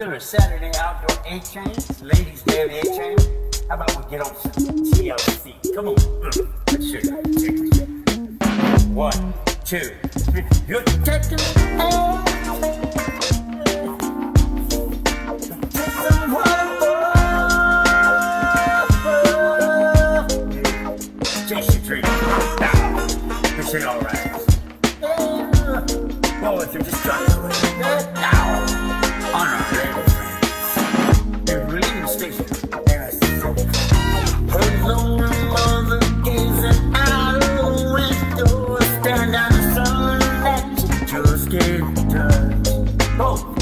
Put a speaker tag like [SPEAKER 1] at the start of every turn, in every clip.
[SPEAKER 1] To a Saturday outdoor A train, ladies day of A train. How about we get on some TLC? Come on, let's show you. Check this out. 1, 2, 3. You're taking chase your dream. Now, this ain't alright. Oh, if you're just trying to win. Now. On our radio friends, they're leaving the station, and I said, her lonely mother gazing out of the window, staring down the sun that she just gave touch. Oh,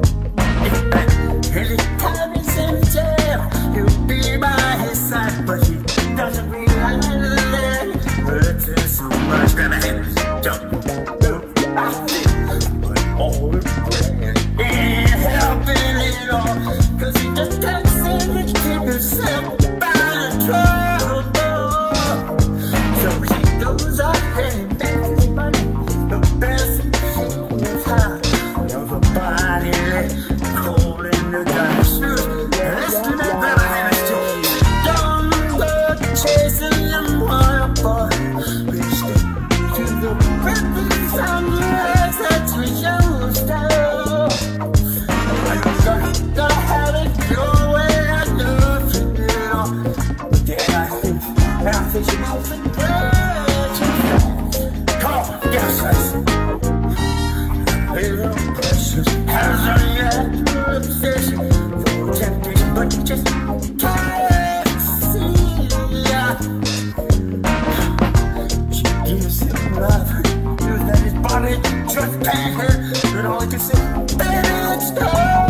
[SPEAKER 1] anytime he's in jail, he'll be by his side, but he doesn't realize that hurts her so much. Grab a hand, jump, I think, but all the friends. Helping it all, cause he just can't seem to keep himself out of trouble. So he goes ahead and makes his money. The best thing is how of a body cold in the dark shoes. Listen to that, grab a hand and don't go chasing them waterfalls. We stick to the purpose on the legs that we used to. Gotta have it your way, I know it all. But then I think you know the great. Come on, get us. Little precious has a yet obsession for temptation, but you just can't see. She gives him love, knows that his body just can't hurt, but all he can say, baby, it's time.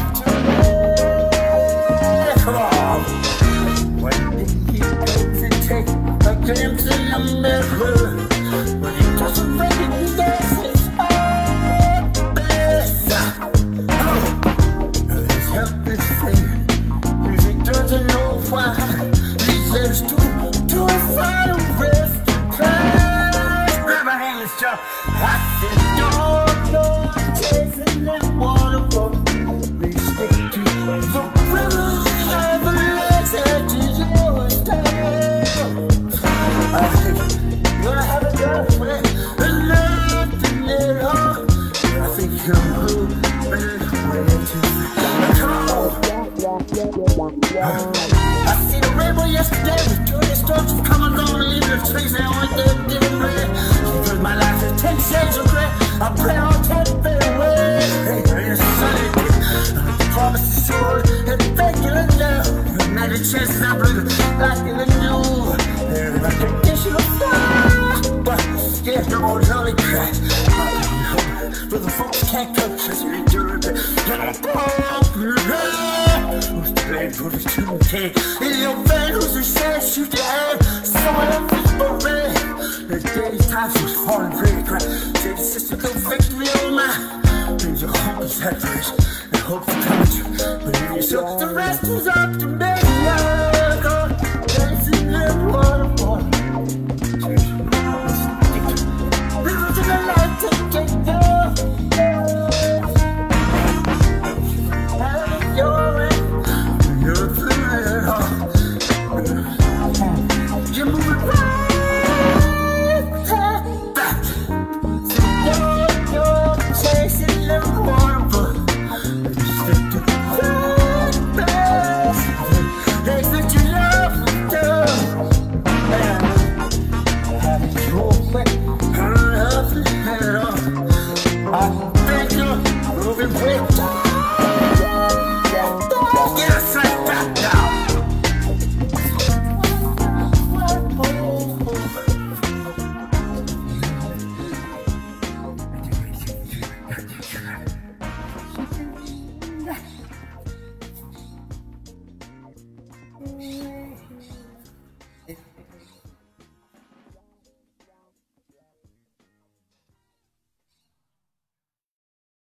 [SPEAKER 1] Glimpse in the mirror, but he doesn't recognize his own face. His helpless thing, he doesn't know why. He says to a final rest in place. Grab my hand, let's jump. I said, don't chasing that waterfall. We stick to the rivers and the lakes edges yours down. I think you're gonna have a girlfriend and nothing at all. I think you're cool, better way to come on. I seen a rainbow yesterday with two storms of coming on and leaving the trees now and then getting red. She threw my life in 10 shades of gray. I pray on 10 better way. Hey, it's sunny day. The promise is short and thinking it down. Now the chances I believe it like in the new. And I can guess you'll fly, but yeah, no more lonely crash. For the folks can't coach us, you endure it. Get on who's to blame for this 2K? In your vein, who's to say, shoot the air? Someone else is buried. The days, times was falling very crack. Say the sister go victory on mine. Brings your hopeless headfirst and hope for coming true. Believe yourself, the rest is up to me. Chasing that waterfall.